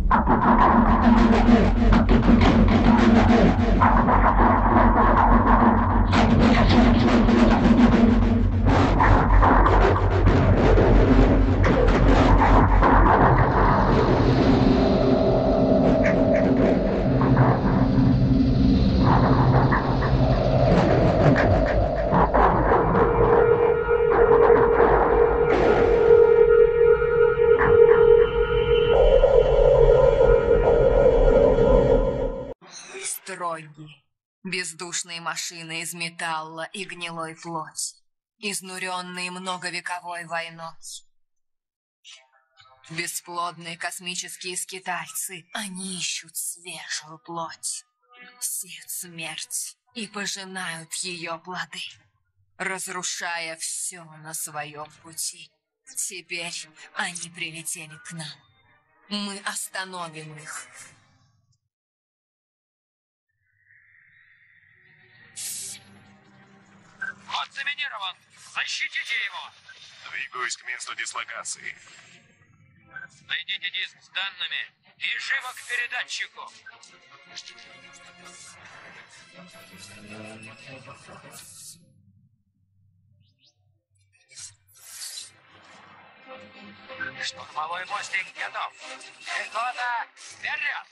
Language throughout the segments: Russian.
Строги, бездушные машины из металла и гнилой плоти, изнуренные многовековой войной. Бесплодные космические скитальцы, они ищут свежую плоть, сеют смерть и пожинают ее плоды, разрушая все на своем пути. Теперь они прилетели к нам. Мы остановим их. Код заминирован! Защитите его! Двигаюсь к месту дислокации. Найдите диск с данными и живо к передатчику! Штурмовой мостик готов! Пехота, вперед!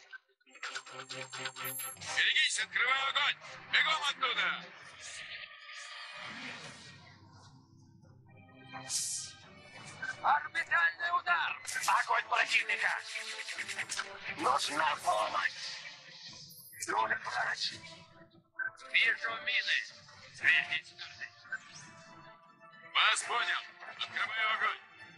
Берегись, открывай огонь! Бегом оттуда! Орбитальный удар! Огонь противника! Нужна помощь! Нужен врач! Вижу мины! Сверьтесь с картой! Вас понял! Открываю огонь!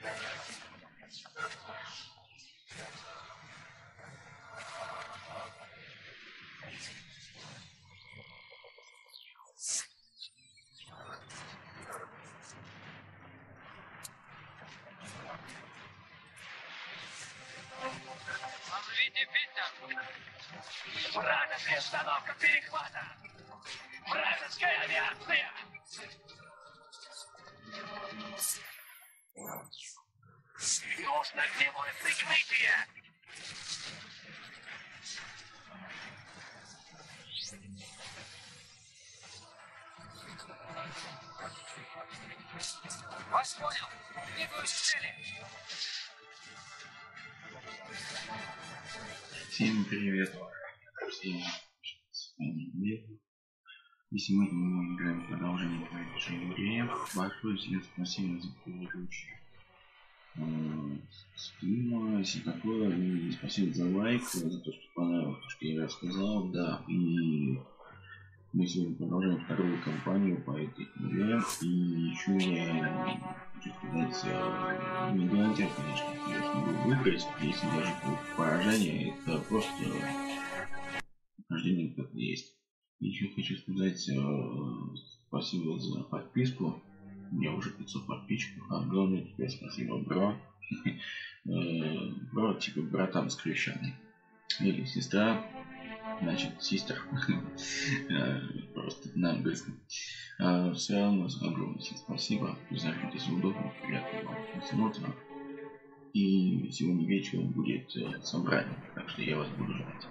Ловите фильтр! Вражеская установка перехвата! Вражеская авиация! Нужно огневое прикрытие! Вас понял! Двигаюсь к цели! Всем привет! Всем привет! И сегодня мы играем в продолжение этой игры. Большое всем спасибо за предыдущий стрим, если такое, и спасибо за лайк, за то, что понравилось, то, что я рассказал, да, и мы сегодня продолжаем вторую кампанию по этой игре, и еще я хочу сказать, не гарантия, конечно, я смогу выиграть, если даже будет поражение, это просто прохождение как есть. Еще хочу сказать спасибо за подписку. У меня уже 500 подписчиков. Огромное тебе спасибо, бро. Бро, типа братан скрещенный. Или сестра. Значит, систер. Просто на английском. Все равно огромное тебе спасибо. Зарядитесь удобно. Приятного вам просмотра. И сегодня вечером будет собрание. Так что я вас буду ждать.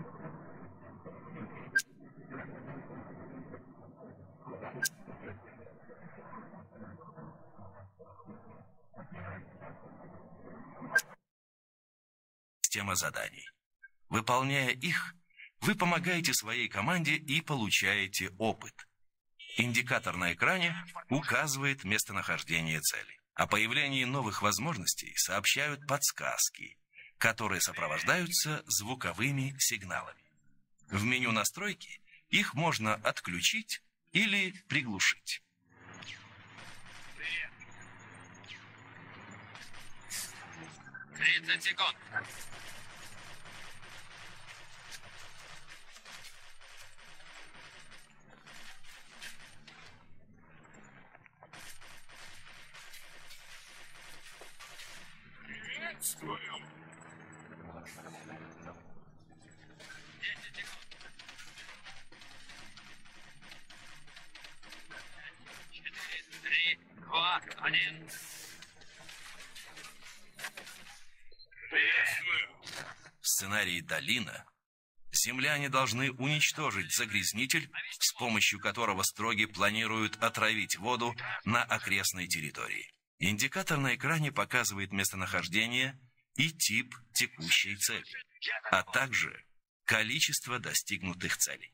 Система заданий. Выполняя их, вы помогаете своей команде и получаете опыт. Индикатор на экране указывает местонахождение цели. О появлении новых возможностей сообщают подсказки, которые сопровождаются звуковыми сигналами. В меню настройки их можно отключить или приглушить. 30 секунд. Приветствую. 10 секунд. 4, 3, 2, 1. Приветствую. сценарии Долина земляне должны уничтожить загрязнитель, с помощью которого строги планируют отравить воду на окрестной территории. Индикатор на экране показывает местонахождение и тип текущей цели, а также количество достигнутых целей.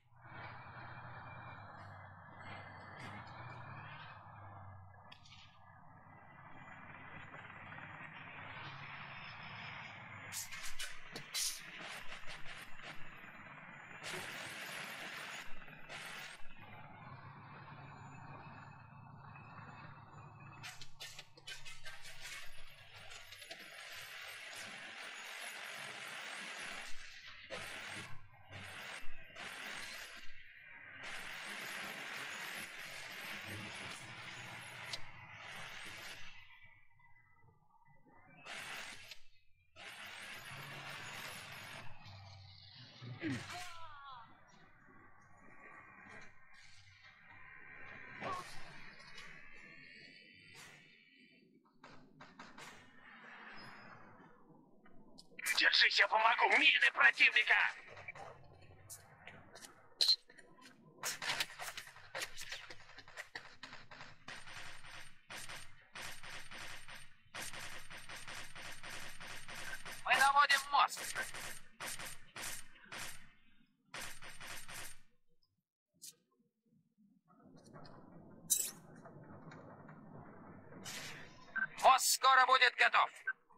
Держись, я помогу! Мины противника! Мы наводим мост! Мост скоро будет готов!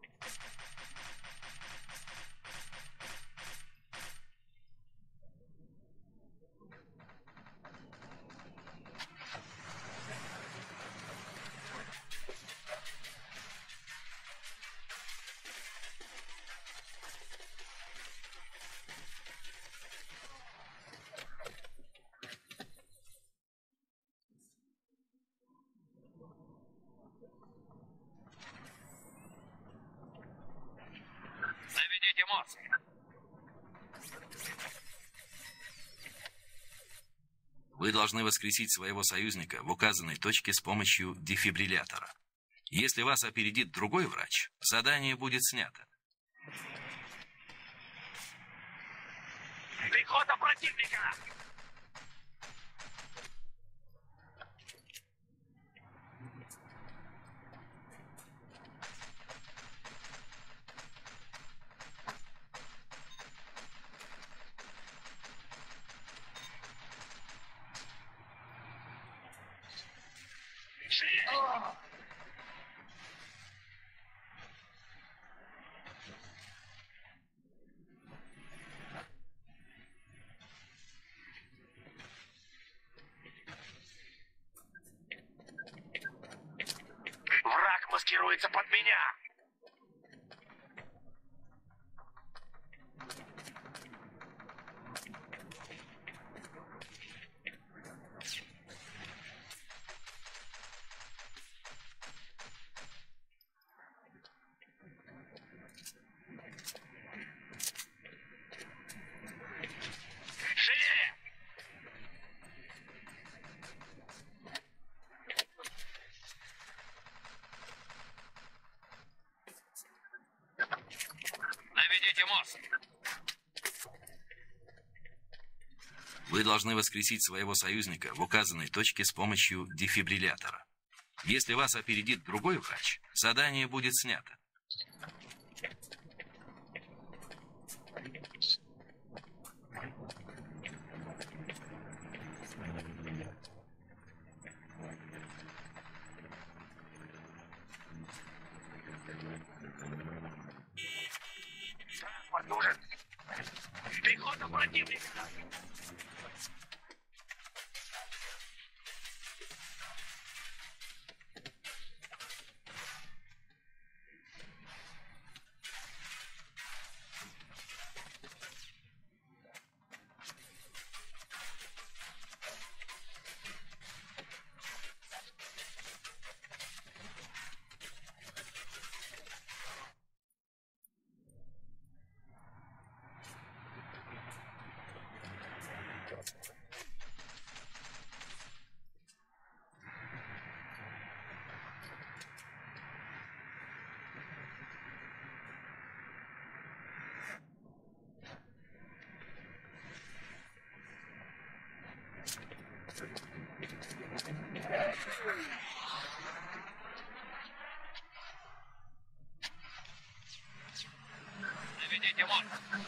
Наведите мост! Вы должны воскресить своего союзника в указанной точке с помощью дефибриллятора. Если вас опередит другой врач, задание будет снято. Пехота противника! Враг маскируется под меня! Живее! Наведите мост! Вы должны воскресить своего союзника в указанной точке с помощью дефибриллятора. Если вас опередит другой врач, задание будет снято. Транспорт нужен! Пехота противника! мост.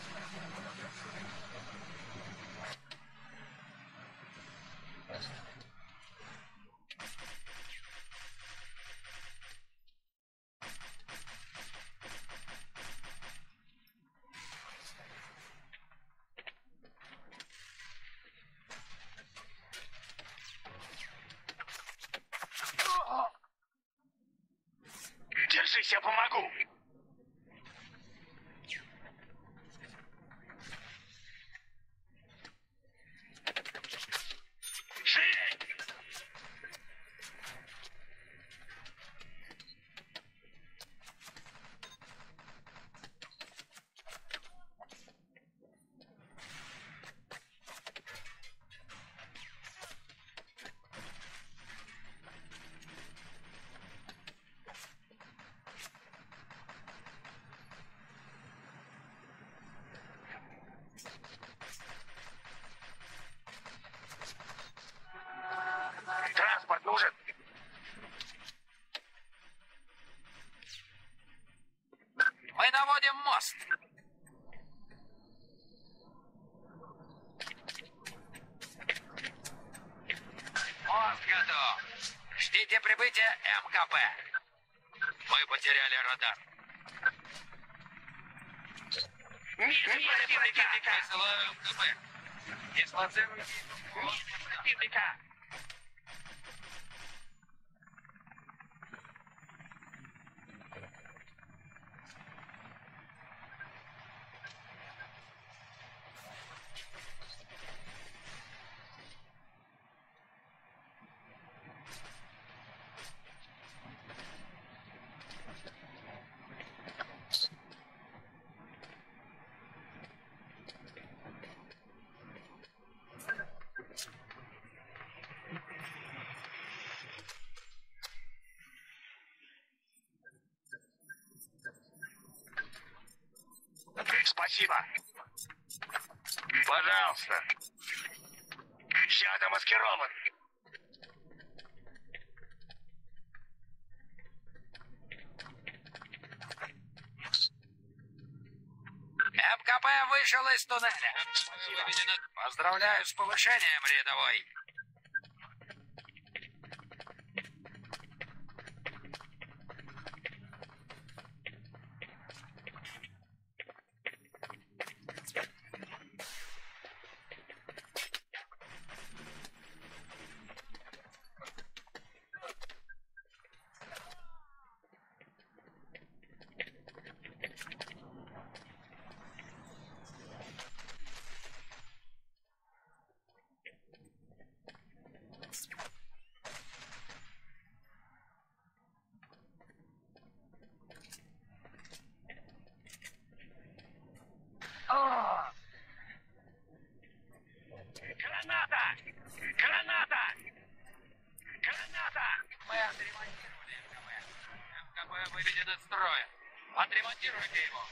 Держись, я помогу. Живей! Транспорт нужен. Мы наводим мост. Мост готов. Ждите прибытия МКП. Мы потеряли радар. Нет противника. Высылаю МКП. Дислоцируйте. Нет противника. Спасибо. Пожалуйста. Я замаскирован. МКП вышел из туннеля. Спасибо. Поздравляю с повышением, рядовой. Граната! Граната! Граната! Мы отремонтировали МКП. МКП выведен из строя. Отремонтируйте его.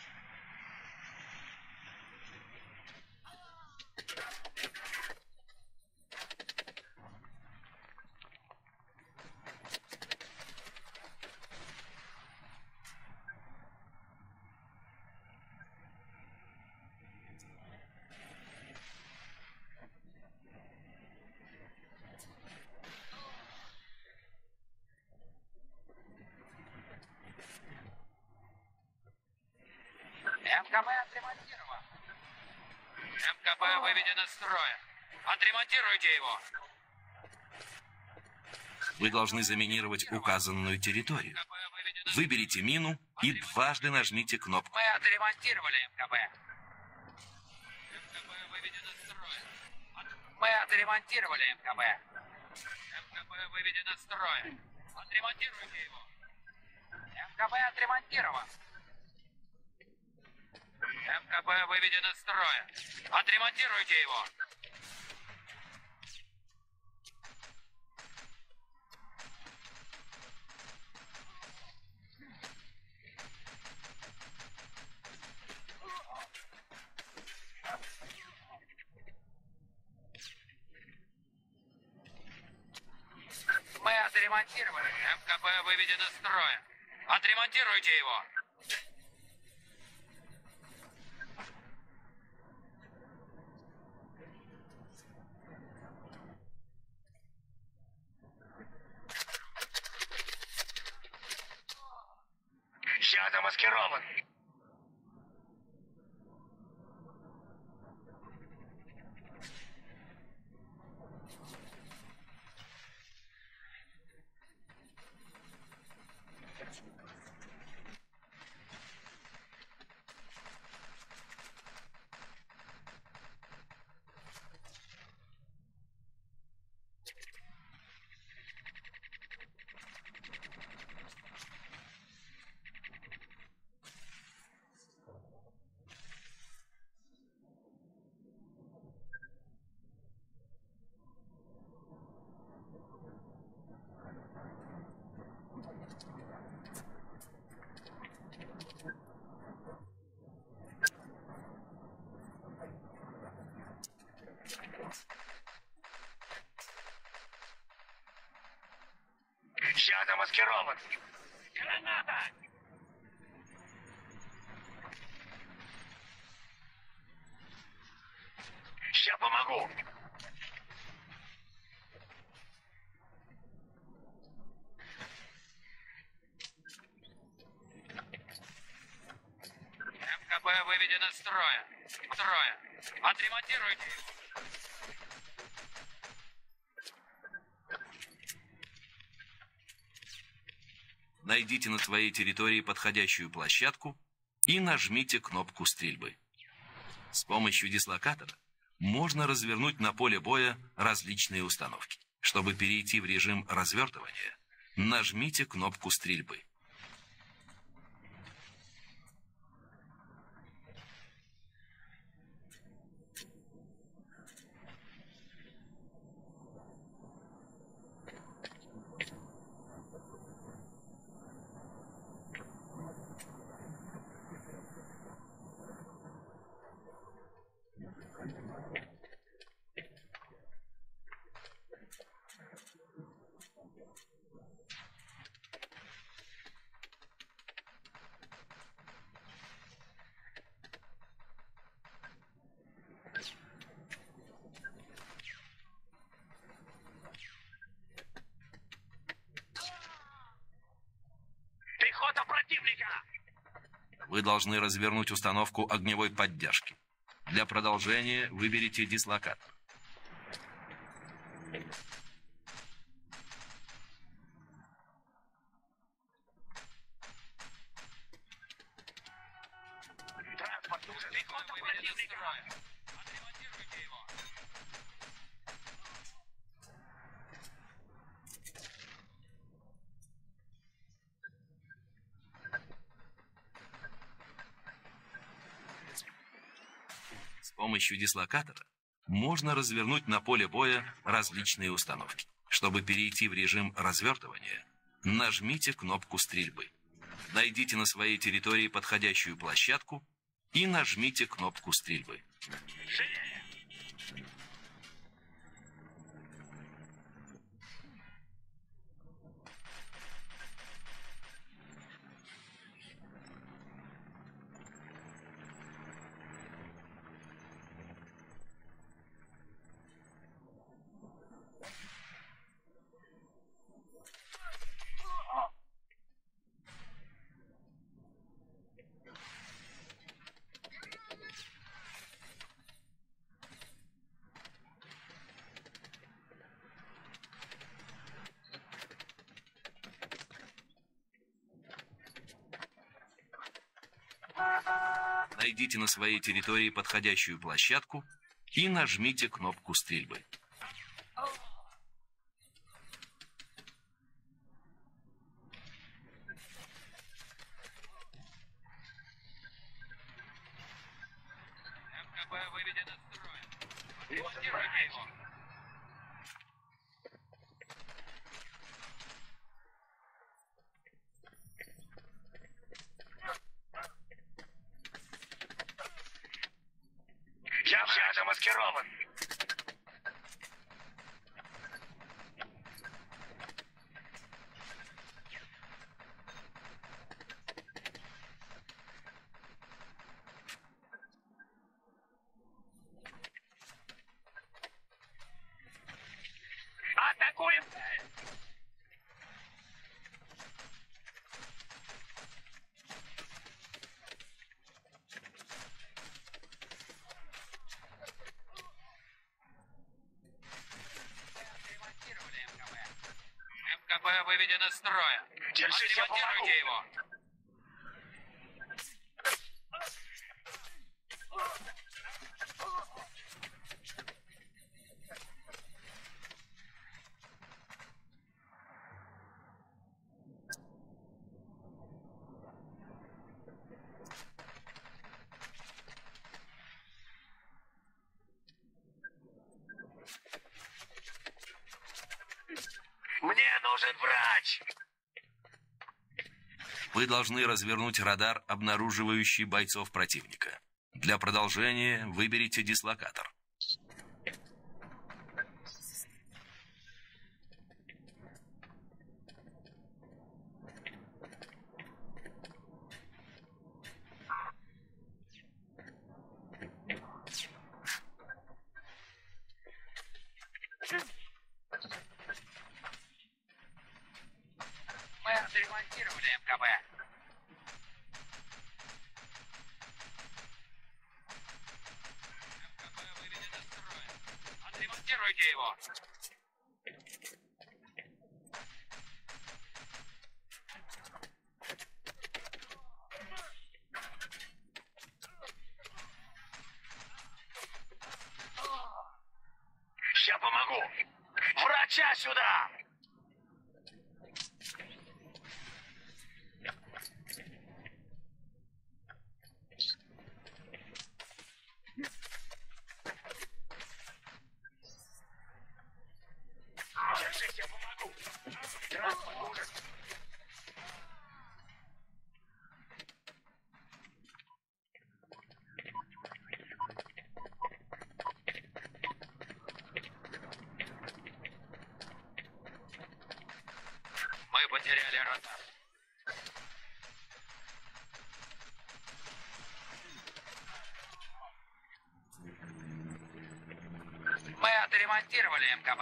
МКП отремонтирован. МКП выведен из строя. Отремонтируйте его. Вы должны заминировать указанную территорию. Выберите мину и дважды нажмите кнопку. Мы отремонтировали МКП. МКП выведен из строя. Мы отремонтировали МКП. МКП выведен из строя. Отремонтируйте его. МКП отремонтирован. МКП выведен из строя. Отремонтируйте его. Мы отремонтировали. МКП выведен из строя. Отремонтируйте его. замаскирован. Я замаскирован. Граната! Я помогу. МКБ выведен из строя. Отремонтируйте его. Найдите на своей территории подходящую площадку и нажмите кнопку стрельбы. С помощью дислокатора можно развернуть на поле боя различные установки. Чтобы перейти в режим развертывания, нажмите кнопку стрельбы. Пехота противника! Вы должны развернуть установку огневой поддержки. Для продолжения выберите дислокатор. Транспорт нужен. Пехота Выведен из противника! строя. Отремонтируйте его. С помощью дислокатора можно развернуть на поле боя различные установки. Чтобы перейти в режим развертывания, нажмите кнопку стрельбы. Найдите на своей территории подходящую площадку и нажмите кнопку стрельбы. Найдите на своей территории подходящую площадку и нажмите кнопку стрельбы. МКБ выведен из строя. Ремонтируйте его. Я замаскирован. Атакуем! выведен из строя. Держись, я помогу. Отремонтируйте его. Мне нужен врач. Вы должны развернуть радар, обнаруживающий бойцов противника. Для продолжения выберите дислокатор. Мы отремонтировали МКБ. МКБ выведен из строя. Отремонтируйте его. Я помогу. Врача сюда. Держись, я помогу. Транспорт нужен. Мы потеряли радар. Мы отремонтировали МКБ.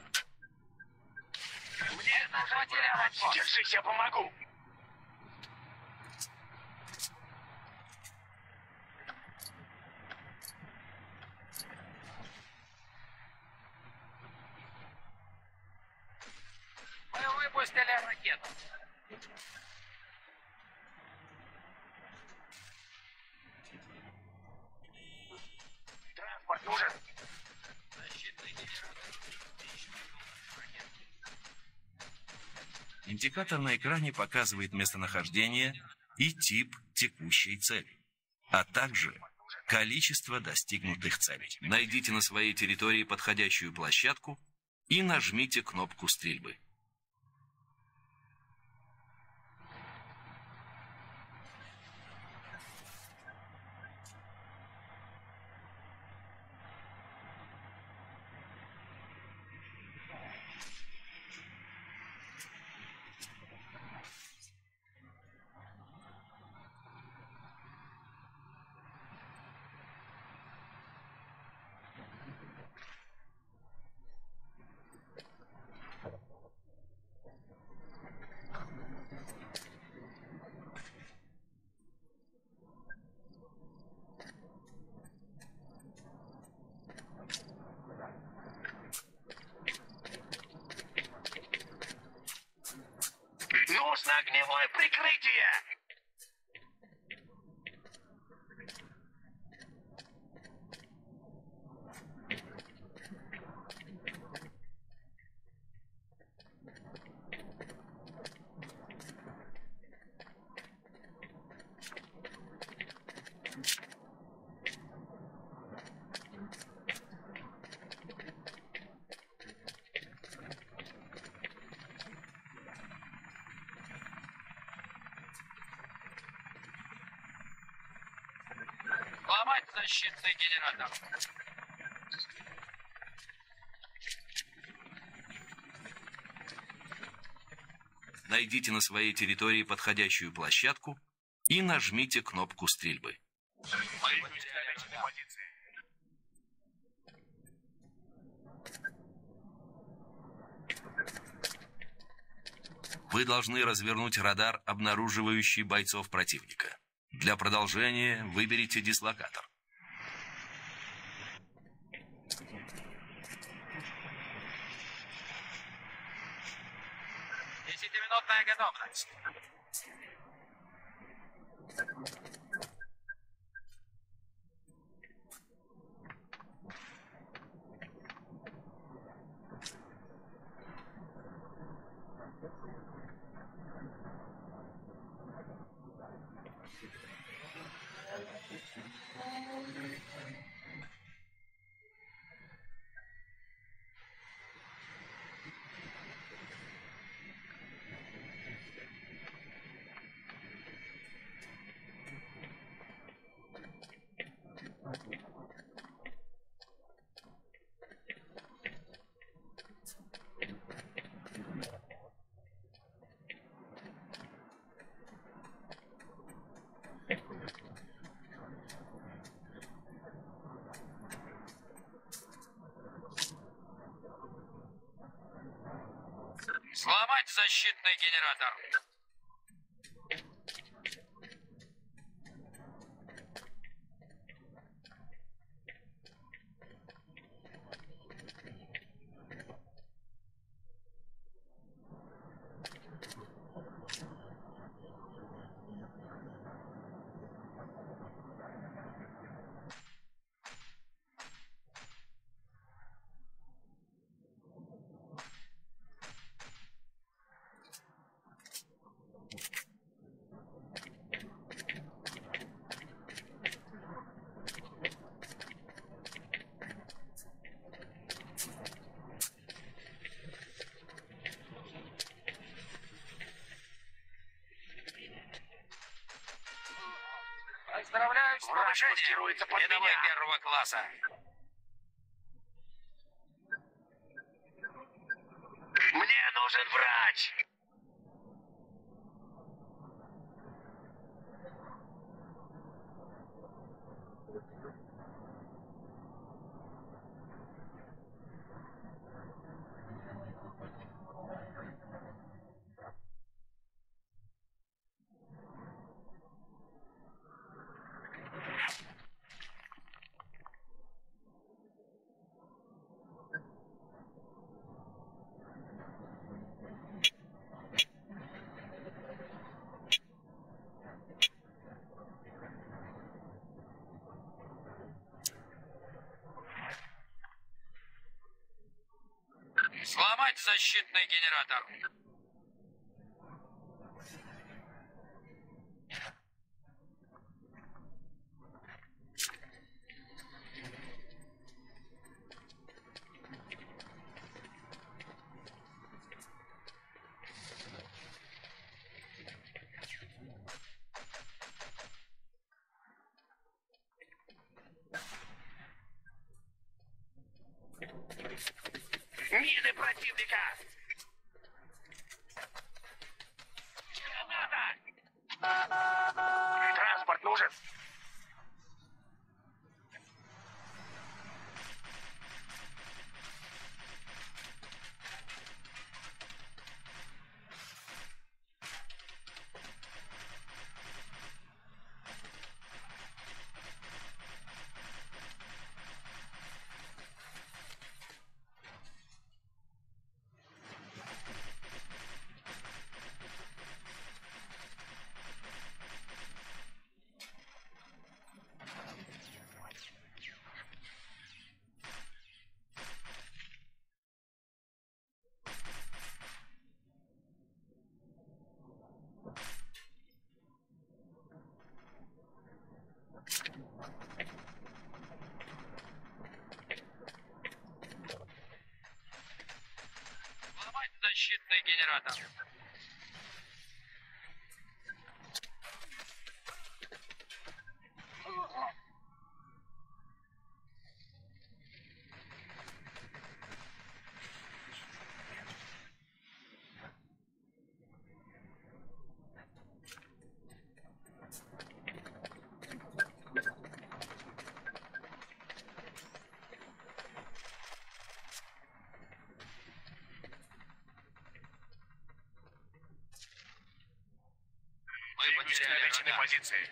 Мне нужен врач. Держись, я помогу. Мы выпустили ракету. Транспорт нужен. Защитный генератор. Индикатор на экране показывает местонахождение и тип текущей цели, а также количество достигнутых целей. Найдите на своей территории подходящую площадку и нажмите кнопку стрельбы. Нужно огневое прикрытие. Ломать защитный генератор. Найдите на своей территории подходящую площадку и нажмите кнопку стрельбы. Мы потеряли радар. Вы должны развернуть радар, обнаруживающий бойцов противника. Для продолжения выберите дислокатор. Минутная готовность. Сломать защитный генератор. Поздравляю с повышением. Рядовой первого класса. Мне нужен врач! Сломать защитный генератор. Мины противника! Граната! Транспорт нужен! Сломать защитный генератор. Мы потеряли Обещаны врага. позиции.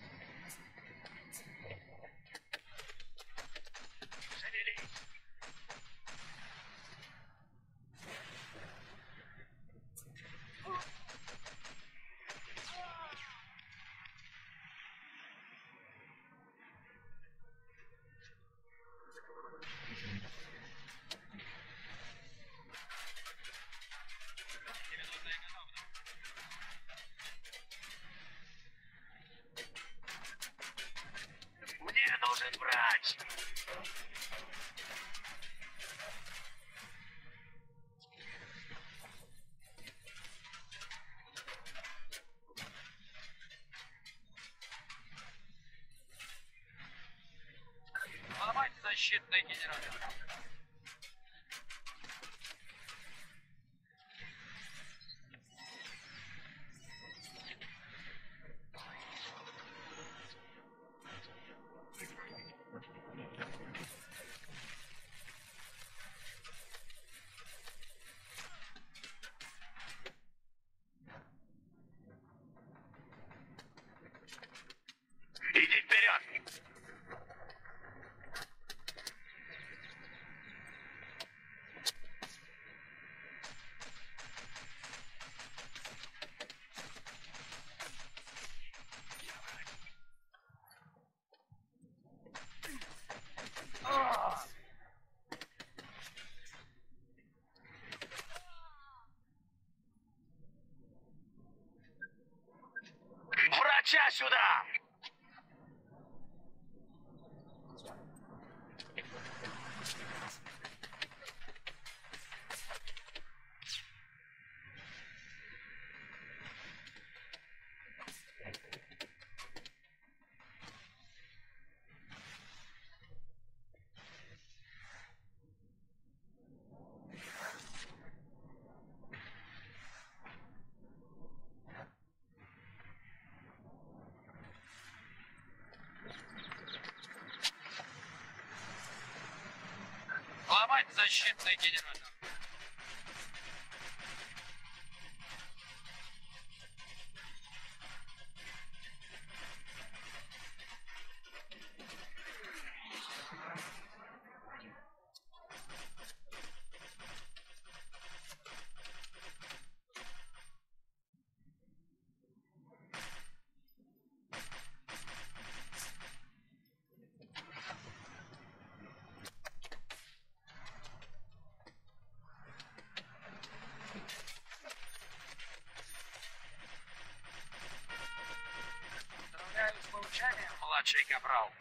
Шевелись! защитный генератор. Иди вперед! Врача сюда! Ломать защитный генератор. Поздравляю с получанием, младший капрал.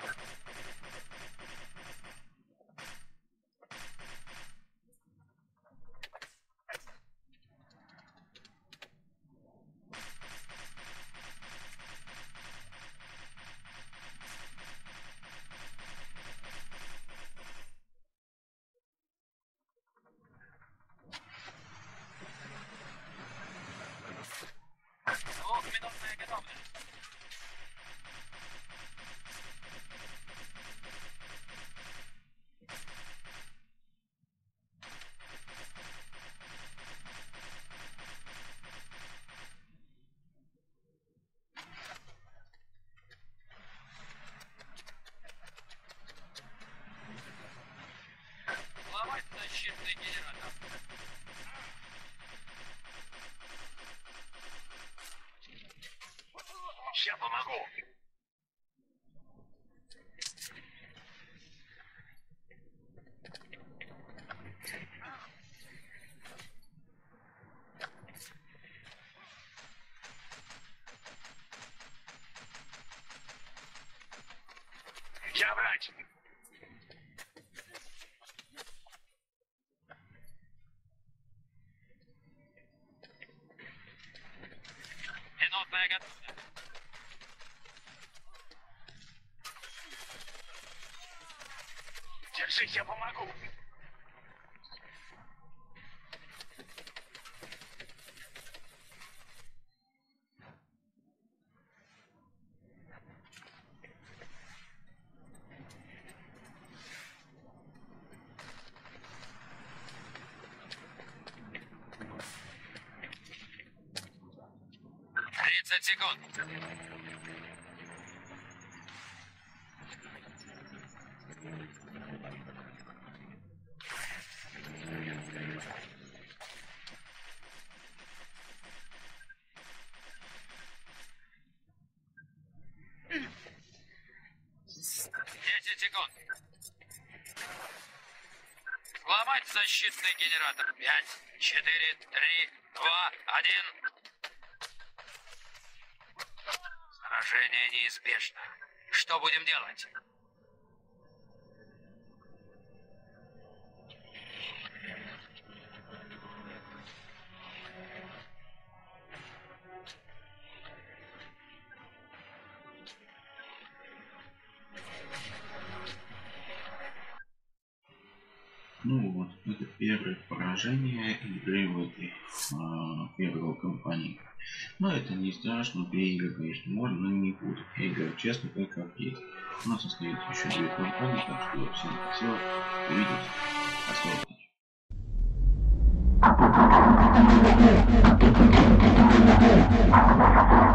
Двухминутная готовность. Ломать защитный генератор. Сейчас помогу. Я врач. Минутная готовность. Держись, я помогу. Тридцать секунд. Десять секунд. Ломать защитный генератор. 5, 4, 3, 2, 1. Сражение неизбежно. Что будем делать? Ну вот, это первое поражение игры в этой первой кампании. Но это не страшно, переиграть, конечно, можно, но не буду. Я играю честно, как есть. У нас остается еще 2 кампании, так что всем спасибо. Увидимся. До скорого.